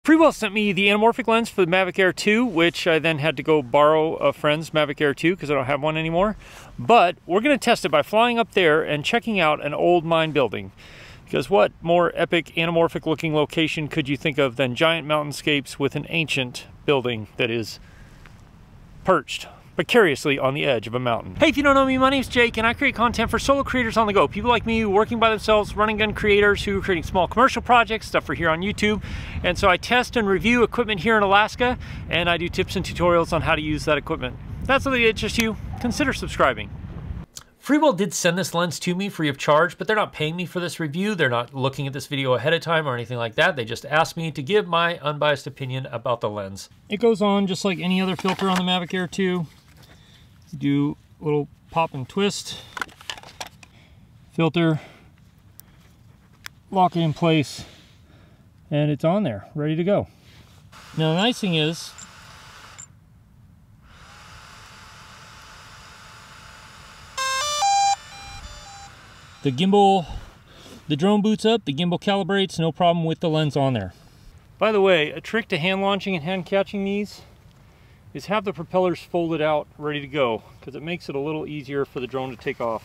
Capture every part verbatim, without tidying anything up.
Freewell sent me the Anamorphic lens for the Mavic Air two, which I then had to go borrow a friend's Mavic Air two because I don't have one anymore. But we're going to test it by flying up there and checking out an old mine building. Because what more epic anamorphic looking location could you think of than giant mountainscapes with an ancient building that is perched precariously on the edge of a mountain. Hey, if you don't know me, my name's Jake and I create content for solo creators on the go. People like me working by themselves, running gun creators who are creating small commercial projects, stuff for here on YouTube. And so I test and review equipment here in Alaska, and I do tips and tutorials on how to use that equipment. If that's something that interests you, consider subscribing. Freewell did send this lens to me free of charge, but they're not paying me for this review. They're not looking at this video ahead of time or anything like that. They just asked me to give my unbiased opinion about the lens. It goes on just like any other filter on the Mavic Air two. You do a little pop and twist, filter, lock it in place, and it's on there, ready to go. Now the nice thing is, the gimbal, the drone boots up, the gimbal calibrates, no problem with the lens on there. By the way, a trick to hand launching and hand catching these is have the propellers folded out, ready to go, because it makes it a little easier for the drone to take off.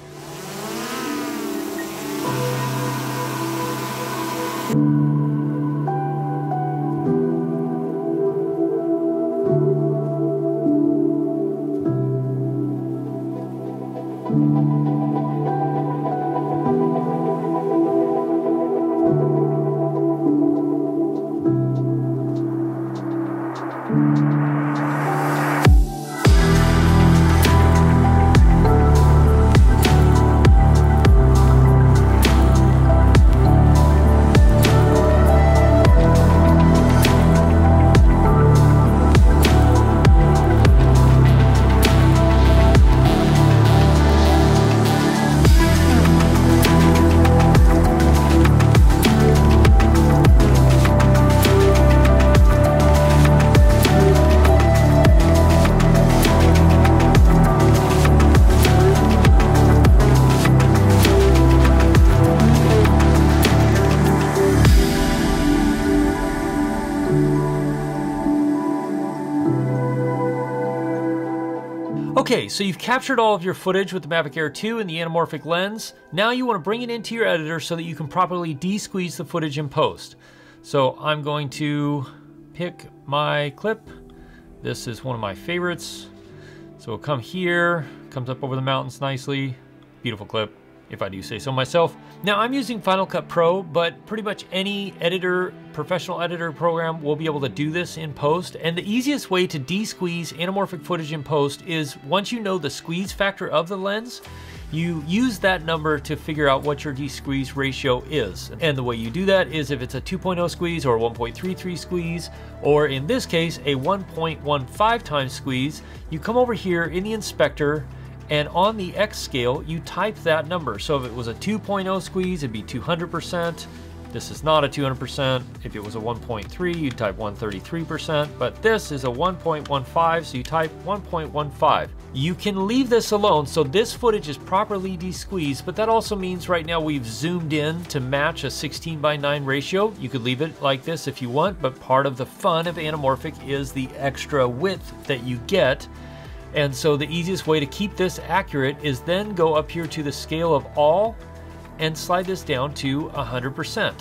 Okay, so you've captured all of your footage with the Mavic Air two and the anamorphic lens. Now you want to bring it into your editor so that you can properly de-squeeze the footage in post. So I'm going to pick my clip. This is one of my favorites. So we'll come here, comes up over the mountains nicely. Beautiful clip, if I do say so myself. Now I'm using Final Cut Pro, but pretty much any editor, professional editor program will be able to do this in post. And the easiest way to de-squeeze anamorphic footage in post is once you know the squeeze factor of the lens, you use that number to figure out what your de-squeeze ratio is. And the way you do that is if it's a two point oh squeeze or a one point three three squeeze, or in this case, a one point one five times squeeze, you come over here in the inspector, and on the X scale, you type that number. So if it was a two point oh squeeze, it'd be two hundred percent. This is not a two hundred percent. If it was a one point three, you'd type one hundred thirty-three percent. But this is a one point one five, so you type one point one five. You can leave this alone, so this footage is properly de-squeezed, but that also means right now we've zoomed in to match a sixteen by nine ratio. You could leave it like this if you want, but part of the fun of anamorphic is the extra width that you get. And so the easiest way to keep this accurate is then go up here to the scale of all and slide this down to one hundred percent.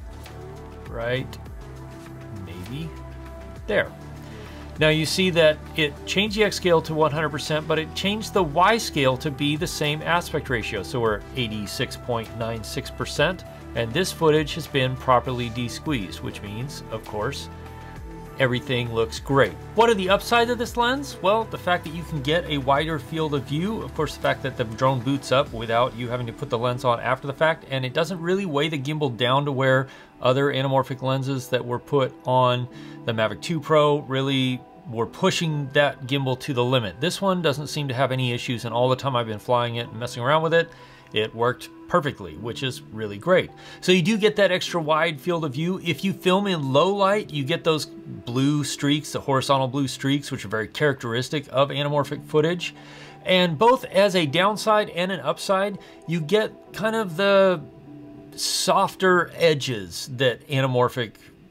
Right, maybe there. Now you see that it changed the X scale to one hundred percent, but it changed the Y scale to be the same aspect ratio. So we're eighty-six point nine six percent, and this footage has been properly de-squeezed, which means, of course, everything looks great. What are the upsides of this lens? Well, the fact that you can get a wider field of view, of course the fact that the drone boots up without you having to put the lens on after the fact, and it doesn't really weigh the gimbal down to where other anamorphic lenses that were put on the Mavic two Pro really were pushing that gimbal to the limit. This one doesn't seem to have any issues, and all the time I've been flying it and messing around with it, it worked perfectly, which is really great. So you do get that extra wide field of view. If you film in low light, you get those blue streaks, the horizontal blue streaks, which are very characteristic of anamorphic footage. And both as a downside and an upside, you get kind of the softer edges that anamorphic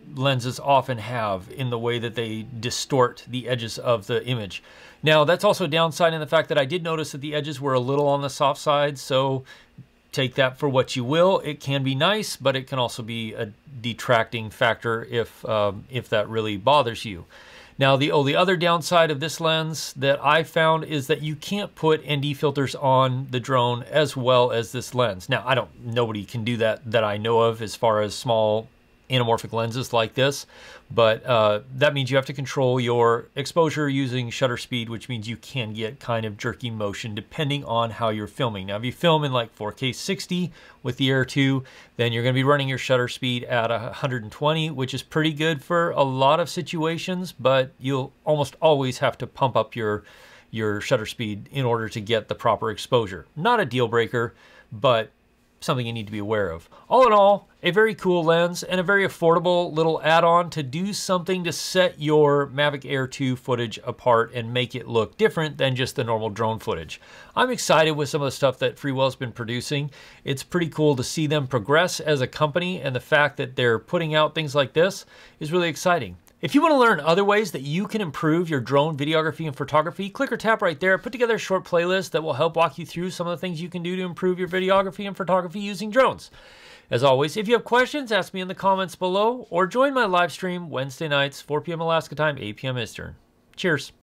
lenses often have in the way that they distort the edges of the image. Now, that's also a downside in the fact that I did notice that the edges were a little on the soft side, so take that for what you will. It can be nice, but it can also be a detracting factor if, um, if that really bothers you. Now, the, oh, the other downside of this lens that I found is that you can't put N D filters on the drone as well as this lens. Now, I don't, nobody can do that that I know of as far as small anamorphic lenses like this, but uh, that means you have to control your exposure using shutter speed, which means you can get kind of jerky motion depending on how you're filming. Now, if you film in like four K sixty with the Air two, then you're going to be running your shutter speed at one hundred twenty, which is pretty good for a lot of situations, but you'll almost always have to pump up your, your shutter speed in order to get the proper exposure. Not a deal breaker, but something you need to be aware of. All in all, a very cool lens and a very affordable little add-on to do something to set your Mavic Air two footage apart and make it look different than just the normal drone footage. I'm excited with some of the stuff that Freewell's been producing. It's pretty cool to see them progress as a company, and the fact that they're putting out things like this is really exciting. If you want to learn other ways that you can improve your drone videography and photography, click or tap right there. Put together a short playlist that will help walk you through some of the things you can do to improve your videography and photography using drones. As always, if you have questions, ask me in the comments below, or join my live stream Wednesday nights, four P M Alaska time, eight P M Eastern. Cheers.